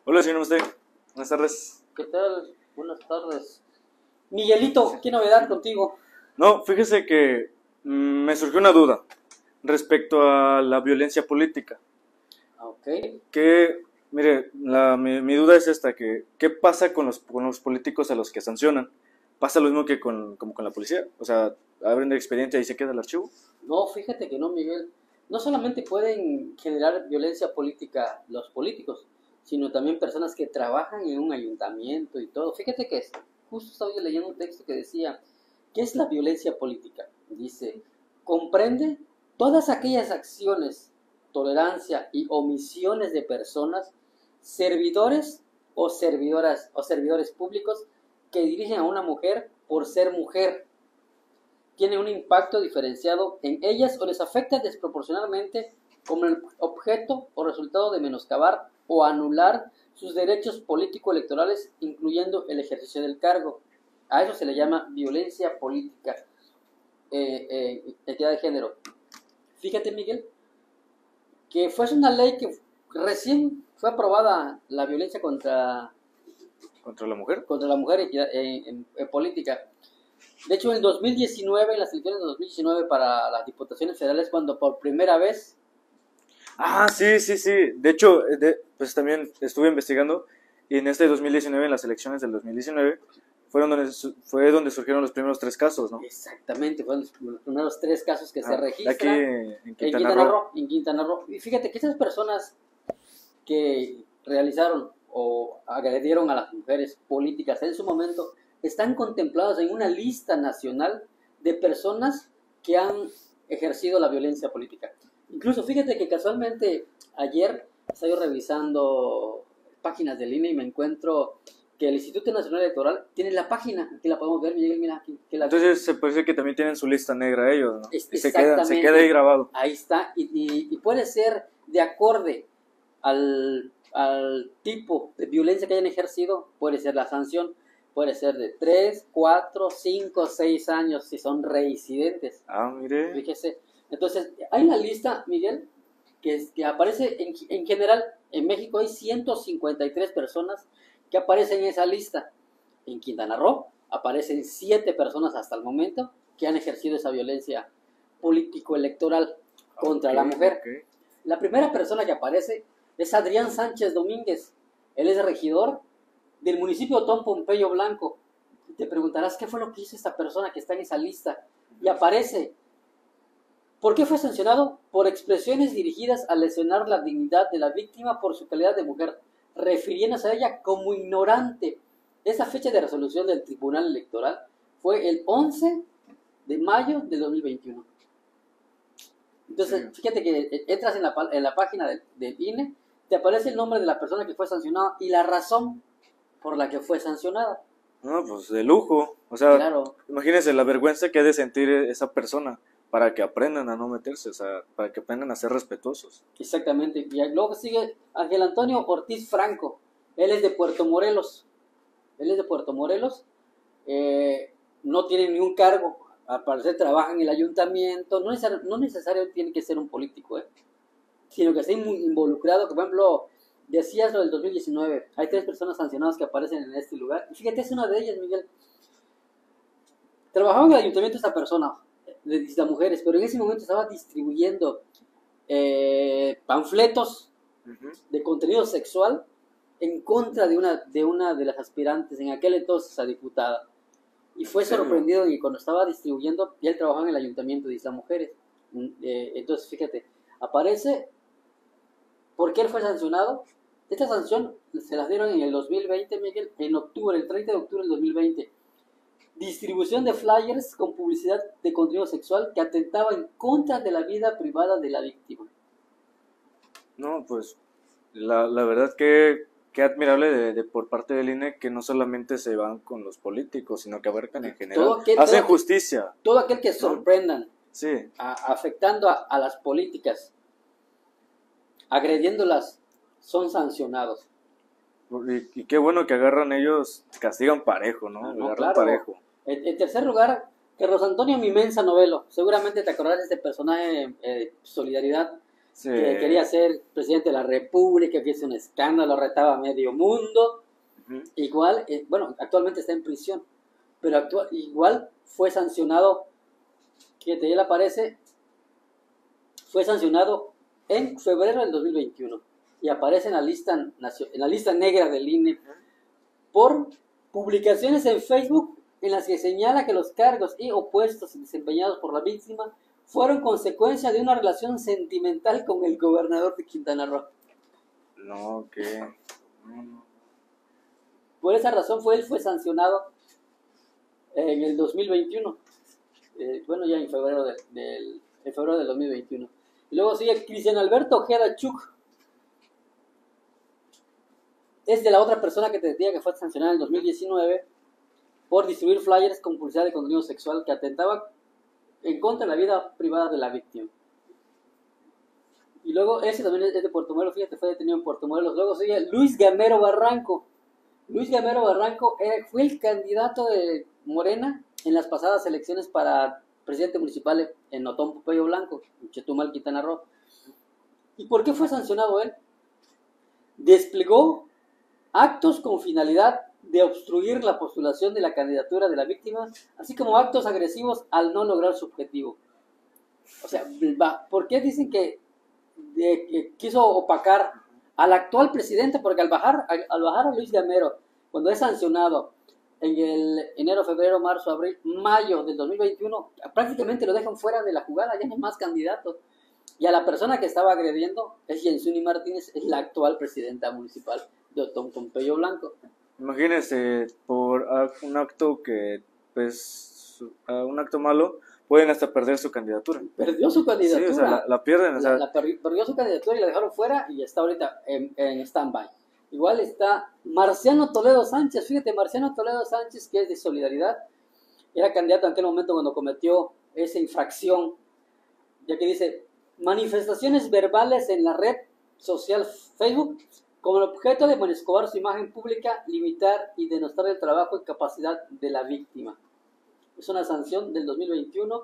Hola, señor usted. Buenas tardes. ¿Qué tal? Buenas tardes. Miguelito, ¿qué novedad contigo? No, fíjese que me surgió una duda respecto a la violencia política. Ok. Que, mire, mi duda es esta, ¿qué pasa con los políticos a los que sancionan? ¿Pasa lo mismo que como con la policía? O sea, abren el expediente y se queda el archivo. No, fíjate que no, Miguel. No solamente pueden generar violencia política los políticos, sino también personas que trabajan en un ayuntamiento y todo. Fíjate que justo estaba yo leyendo un texto que decía, ¿qué es la violencia política? Dice, comprende todas aquellas acciones, tolerancia y omisiones de personas, servidores o servidoras o servidores públicos que dirigen a una mujer por ser mujer. Tiene un impacto diferenciado en ellas o les afecta desproporcionalmente como el objeto o resultado de menoscabar o anular sus derechos político-electorales, incluyendo el ejercicio del cargo. A eso se le llama violencia política, equidad de género. Fíjate, Miguel, que fue una ley que recién fue aprobada, la violencia contra ¿Contra la mujer? la mujer en política. De hecho, en 2019, en las elecciones de 2019 para las diputaciones federales, cuando por primera vez... Ah, sí, sí, sí. De hecho, pues también estuve investigando y en este 2019, en las elecciones del 2019, fue donde surgieron los primeros 3 casos, ¿no? Exactamente, fueron los primeros 3 casos que se registran aquí en Quintana Roo. En Quintana Roo. Y fíjate que esas personas que realizaron o agredieron a las mujeres políticas en su momento están contemplados en una lista nacional de personas que han ejercido la violencia política. Incluso fíjate que casualmente ayer estaba yo revisando páginas del INE y me encuentro que el Instituto Nacional Electoral tiene la página, aquí la podemos ver, Miguel, mira aquí. Entonces se parece que también tienen su lista negra ellos, ¿no? Y se Exactamente. queda ahí grabado. Ahí está, y puede ser de acorde al tipo de violencia que hayan ejercido, puede ser la sanción, puede ser de 3, 4, 5, 6 años si son reincidentes. Ah, mire. Fíjese. Entonces, hay una lista, Miguel, que aparece en general. En México hay 153 personas que aparecen en esa lista. En Quintana Roo aparecen 7 personas hasta el momento que han ejercido esa violencia político-electoral contra la mujer. Okay. La primera persona que aparece es Adrián Sánchez Domínguez. Él es regidor del municipio Otón Pompeyo Blanco. Y te preguntarás qué fue lo que hizo esta persona que está en esa lista. Y aparece. ¿Por qué fue sancionado? Por expresiones dirigidas a lesionar la dignidad de la víctima por su calidad de mujer, refiriéndose a ella como ignorante. Esa fecha de resolución del Tribunal Electoral fue el 11 de mayo de 2021. Entonces, fíjate que entras en la página del INE, te aparece el nombre de la persona que fue sancionada y la razón por la que fue sancionada. No, pues de lujo. O sea, claro. Imagínense la vergüenza que ha de sentir esa persona para que aprendan a no meterse, o sea, para que aprendan a ser respetuosos. Exactamente. Y luego sigue Ángel Antonio Ortiz Franco. Él es de Puerto Morelos. No tiene ni un cargo. Al parecer trabaja en el ayuntamiento. No necesariamente tiene que ser un político, sino que esté muy involucrado. Por ejemplo, decías lo del 2019. Hay 3 personas sancionadas que aparecen en este lugar. Y fíjate, es una de ellas, Miguel. Trabajaba en el ayuntamiento esta persona, de Isla Mujeres, pero en ese momento estaba distribuyendo panfletos de contenido sexual en contra de una de las aspirantes en aquel entonces a diputada. Y fue sorprendido que cuando estaba distribuyendo, y él trabajaba en el ayuntamiento de Isla Mujeres. Entonces, fíjate, aparece, ¿por qué él fue sancionado? Esta sanción se la dieron en el 2020, Miguel, en octubre, el 30 de octubre del 2020. Distribución de flyers con publicidad de contenido sexual que atentaba en contra de la vida privada de la víctima. No, pues la verdad que admirable por parte del INE que no solamente se van con los políticos, sino que abarcan en general. Hacen justicia. Todo aquel que sorprendan, sí, afectando a las políticas, agrediéndolas, son sancionados. Y qué bueno que agarran ellos, castigan parejo, ¿no? No, agarran claro. parejo. En tercer lugar, Carlos Antonio Mimensa Novelo. Seguramente te acordarás de este personaje, Solidaridad. Sí. Que quería ser presidente de la República, que hizo un escándalo, retaba a medio mundo. Igual, bueno, actualmente está en prisión, pero igual fue sancionado, que te le aparece, fue sancionado en febrero del 2021 y aparece en la lista negra del INE por publicaciones en Facebook en las que señala que los cargos y opuestos desempeñados por la víctima fueron consecuencia de una relación sentimental con el gobernador de Quintana Roo. No, ¿qué? No. Por esa razón él fue sancionado en el 2021. Bueno, ya en febrero del 2021. Y luego sigue Cristian Alberto Ojeda Chuk. Es de la otra persona que te decía que fue sancionada en el 2019 por distribuir flyers con publicidad de contenido sexual que atentaba en contra de la vida privada de la víctima. Y luego ese también es de Puerto Morelos, fíjate, fue detenido en Puerto Morelos. Luego sigue Luis Gamero Barranco. Luis Gamero Barranco fue el candidato de Morena en las pasadas elecciones para presidente municipal en Otompo, Pello Blanco, en Chetumal, Quintana Roo. ¿Y por qué fue sancionado él? Desplegó actos con finalidad de obstruir la postulación de la candidatura de la víctima, así como actos agresivos al no lograr su objetivo. O sea, ¿por qué dicen que quiso opacar al actual presidente? Porque al bajar a Luis Gamero, cuando es sancionado en el enero, febrero, marzo, abril, mayo del 2021, prácticamente lo dejan fuera de la jugada, ya no hay más candidatos. Y a la persona que estaba agrediendo es Jensuni Martínez, es la actual presidenta municipal de Otompo, Pello Blanco. Imagínense, por un acto que, pues, un acto malo, pueden hasta perder su candidatura. Perdió su candidatura. Sí, o sea, la pierden. O sea, perdió su candidatura y la dejaron fuera y está ahorita en stand-by. Igual está Marciano Toledo Sánchez. Fíjate, Marciano Toledo Sánchez, que es de Solidaridad, era candidato en aquel momento cuando cometió esa infracción, ya que dice, manifestaciones verbales en la red social Facebook con el objeto de menoscabar su imagen pública, limitar y denostar el trabajo y capacidad de la víctima. Es una sanción del 2021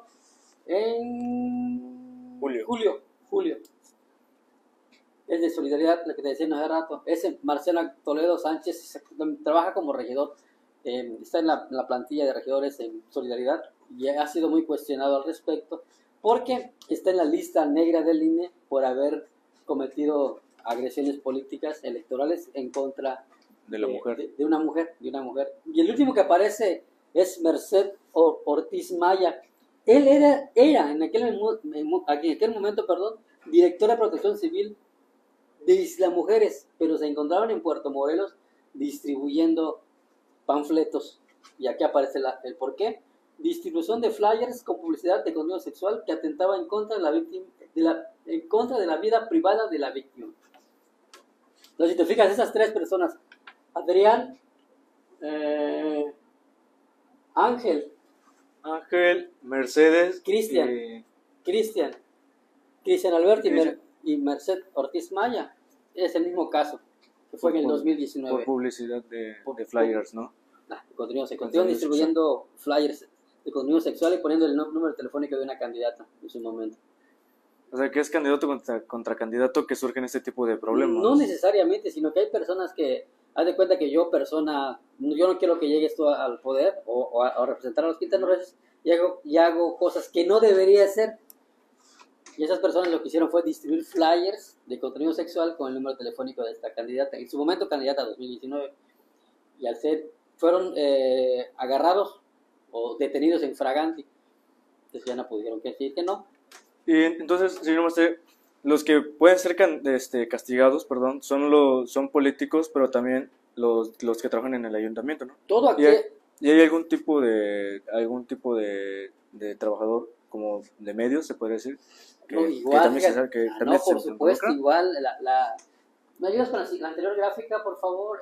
en julio. Es de Solidaridad, la que te decía hace rato. Ese Marciano Toledo Sánchez trabaja como regidor, está en la plantilla de regidores en Solidaridad y ha sido muy cuestionado al respecto porque está en la lista negra del INE por haber cometido agresiones políticas electorales en contra de la mujer. De una mujer. Y el último que aparece es Merced Ortiz Maya. Él era en aquel momento, directora de Protección Civil de Isla Mujeres, pero se encontraban en Puerto Morelos distribuyendo panfletos. Y aquí aparece el porqué. Distribución de flyers con publicidad de contenido sexual que atentaba en contra de la víctima, en contra de la vida privada de la víctima. Entonces, si te fijas, esas tres personas, Adrián, Ángel, Mercedes, Cristian Alberto y Merced Ortiz Maya, es el mismo caso, que fue en el 2019. Por publicidad de flyers, ¿no? Contenido sexual. Continúan distribuyendo flyers de contenido sexual y poniendo el número telefónico de una candidata en su momento. O sea, que es candidato contra candidato que surgen este tipo de problemas. No necesariamente, sino que hay personas que, haz de cuenta que yo no quiero que llegues tú al poder o a representar a los quintanarroenses y hago cosas que no debería hacer. Y esas personas lo que hicieron fue distribuir flyers de contenido sexual con el número telefónico de esta candidata, en su momento candidata 2019. Y al ser, fueron agarrados o detenidos en fraganti, entonces ya no pudieron decir que no. Y entonces, señor Maestre, los que pueden ser castigados, son políticos, pero también los que trabajan en el ayuntamiento, ¿no? Todo aquí. ¿Y hay algún tipo de trabajador como de medios, se puede decir? Igual, por supuesto, igual. ¿Me ayudas con la anterior gráfica, por favor?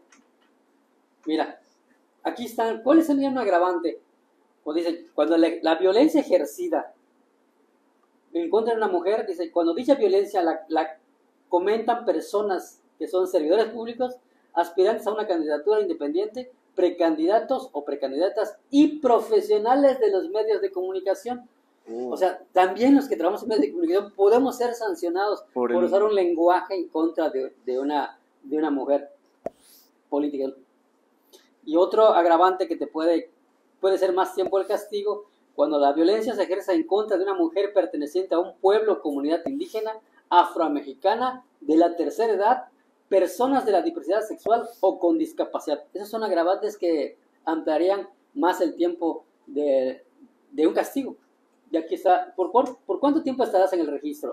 Mira, aquí están. ¿Cuál es el un agravante? Dice, cuando la violencia ejercida en contra de una mujer, dice, cuando dicha violencia la comentan personas que son servidores públicos, aspirantes a una candidatura independiente, precandidatos o precandidatas y profesionales de los medios de comunicación. O sea, también los que trabajamos en medios de comunicación podemos ser sancionados por usar un lenguaje en contra de una mujer política. Y otro agravante que te puede ser más tiempo el castigo, cuando la violencia se ejerce en contra de una mujer perteneciente a un pueblo o comunidad indígena, afroamericana, de la tercera edad, personas de la diversidad sexual o con discapacidad. Esos son agravantes que ampliarían más el tiempo de un castigo. Y aquí está, ¿por cuánto tiempo estarás en el registro?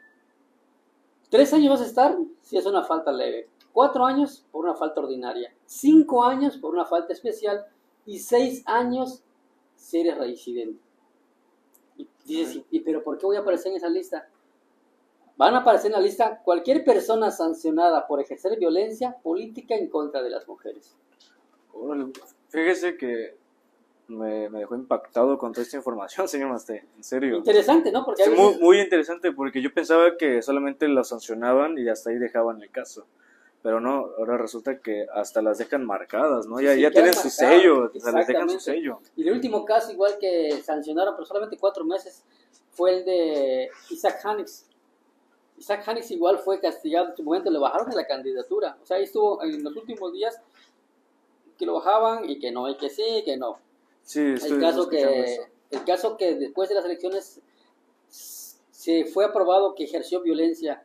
3 años vas a estar si es una falta leve, 4 años por una falta ordinaria, 5 años por una falta especial y 6 años si eres reincidente. Y dices, ¿pero por qué voy a aparecer en esa lista? Van a aparecer en la lista cualquier persona sancionada por ejercer violencia política en contra de las mujeres. Fíjese que me dejó impactado con toda esta información, señor Masté, en serio. Interesante, ¿no? Porque veces... muy interesante, porque yo pensaba que solamente las sancionaban y hasta ahí dejaban el caso. Pero no, ahora resulta que hasta las dejan marcadas, ¿no? Ya tienen su sello, o sea, les dejan su sello. Y el último caso, igual que sancionaron, pero solamente 4 meses, fue el de Isaac Hanix. Isaac Hanix igual fue castigado, en su momento le bajaron de la candidatura. O sea, ahí estuvo en los últimos días que lo bajaban y que no, y que sí, y que no. Sí, el caso que después de las elecciones se fue aprobado que ejerció violencia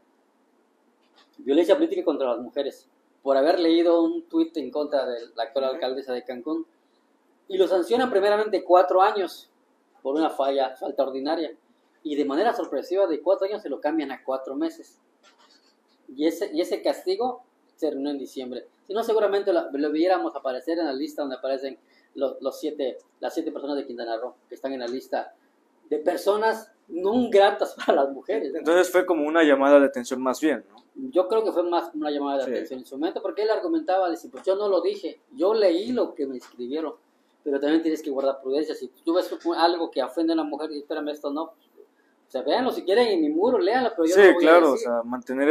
política contra las mujeres por haber leído un tuit en contra de la actual alcaldesa de Cancún, y lo sancionan primeramente 4 años por una falta ordinaria, y de manera sorpresiva de 4 años se lo cambian a 4 meses, y ese castigo se terminó en diciembre. Si no, seguramente lo viéramos aparecer en la lista donde aparecen las 7 personas de Quintana Roo que están en la lista de personas no gratas para las mujeres, ¿no? Entonces fue como una llamada de atención más bien, ¿no? Yo creo que fue más una llamada de atención en su momento, porque él argumentaba, dice, pues yo no lo dije, yo leí lo que me escribieron, pero también tienes que guardar prudencia. Si tú ves algo que ofende a una mujer y espérame, esto no, o sea, véanlo si quieren en mi muro, léanlo, pero yo no voy a decir. O sea, mantener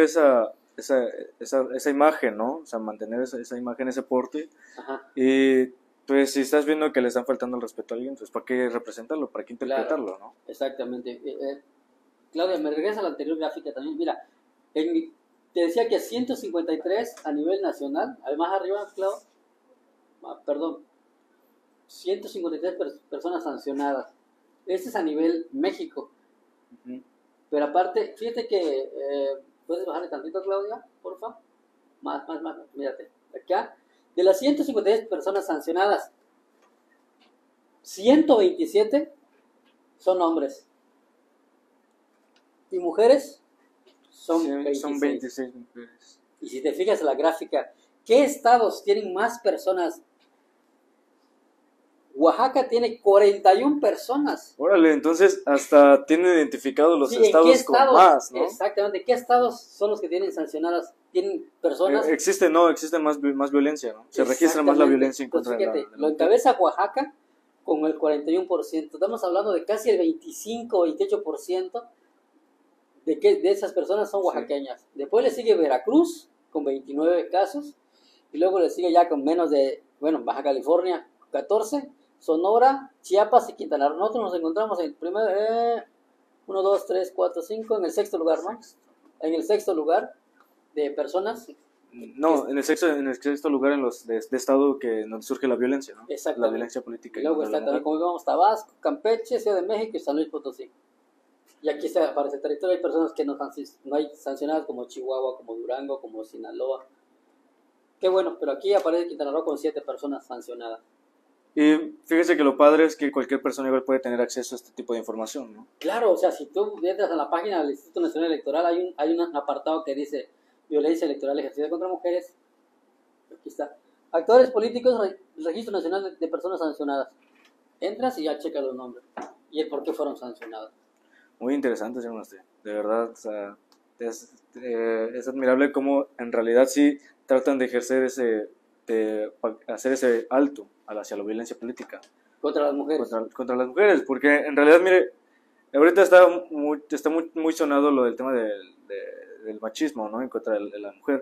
esa imagen, ¿no? O sea, mantener esa imagen, ese porte. Ajá. Y pues si estás viendo que le están faltando el respeto a alguien, pues ¿para qué representarlo? ¿Para qué interpretarlo, claro, no? Exactamente. Claudia, me regresa a la anterior gráfica también. Mira, te decía que 153 a nivel nacional, además arriba, Claudio, 153 personas sancionadas. Este es a nivel México. Uh-huh. Pero aparte, fíjate que, ¿puedes bajarle tantito, Claudia, por favor? Más, mírate. Acá, de las 153 personas sancionadas, 127 son hombres. Y mujeres son 26 mujeres. Y si te fijas en la gráfica, ¿qué estados tienen más personas? Oaxaca tiene 41 personas. Órale, entonces hasta tienen identificados los estados con más, ¿no? Exactamente, ¿qué estados son los que tienen sancionadas? ¿Tienen personas? Existe más violencia, ¿no? Se registra más la violencia en contra de la lo encabeza Oaxaca con el 41%. Estamos hablando de casi el 25-28% de esas personas son oaxaqueñas. Sí. Después le sigue Veracruz con 29 casos, y luego le sigue ya con menos de, Baja California 14, Sonora, Chiapas y Quintana Roo. Nosotros nos encontramos en el primer 1, 2, 3, 4, 5, en el sexto lugar, ¿no? En el sexto lugar de personas. No, en el sexto lugar en los de estado donde surge la violencia, ¿no? Exacto. La violencia política. Y luego está también, como vemos, Tabasco, Campeche, Ciudad de México y San Luis Potosí. Y aquí aparece el territorio. Hay personas que no hay sancionadas, como Chihuahua, como Durango, como Sinaloa. Qué bueno, pero aquí aparece Quintana Roo con 7 personas sancionadas. Y fíjese que lo padre es que cualquier persona igual puede tener acceso a este tipo de información, ¿no? Claro, o sea, si tú entras a la página del Instituto Nacional Electoral, hay un apartado que dice violencia electoral ejercida contra mujeres. Aquí está. Actores políticos, Registro Nacional de Personas Sancionadas. Entras y ya checa los nombres y el por qué fueron sancionados. Muy interesante, señor Masté. De verdad, o sea, es admirable cómo en realidad sí tratan de ejercer hacer ese alto hacia la violencia política. Contra las mujeres. Contra las mujeres, porque en realidad, mire, ahorita está muy sonado lo del tema del machismo, ¿no? En contra de la mujer.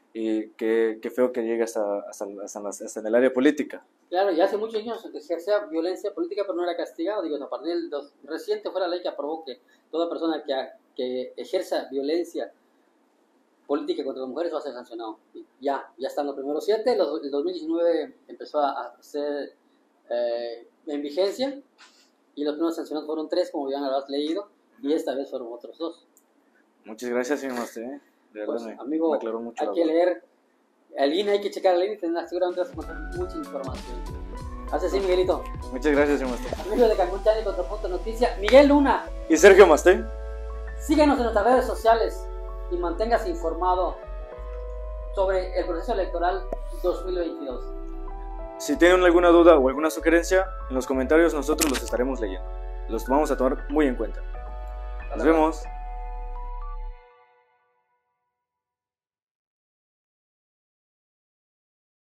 y qué feo que llegue hasta en el área política. Claro, ya hace muchos años ejercía violencia política, pero no era castigado. Digo, a partir del reciente fue la ley que aprobó que toda persona que ejerza violencia política contra las mujeres va a ser sancionado. Y ya están los primeros 7. El 2019 empezó a ser en vigencia, y los primeros sancionados fueron 3, como ya habrás leído, y esta vez fueron otros 2. Muchas gracias, señor Masté. De verdad, Pues, amigo, me aclaró mucho. hay que leer el INE, hay que checar el INE, seguramente vas a encontrar mucha información. Hace así, Miguelito. Muchas gracias, señor Masté. Amigo de Cancún Channel, Contrapunto Noticia, Miguel Luna. Y Sergio Masté. Síguenos en nuestras redes sociales y manténgase informado sobre el proceso electoral 2022. Si tienen alguna duda o alguna sugerencia, en los comentarios nosotros los estaremos leyendo. Los vamos a tomar muy en cuenta. Nos vemos.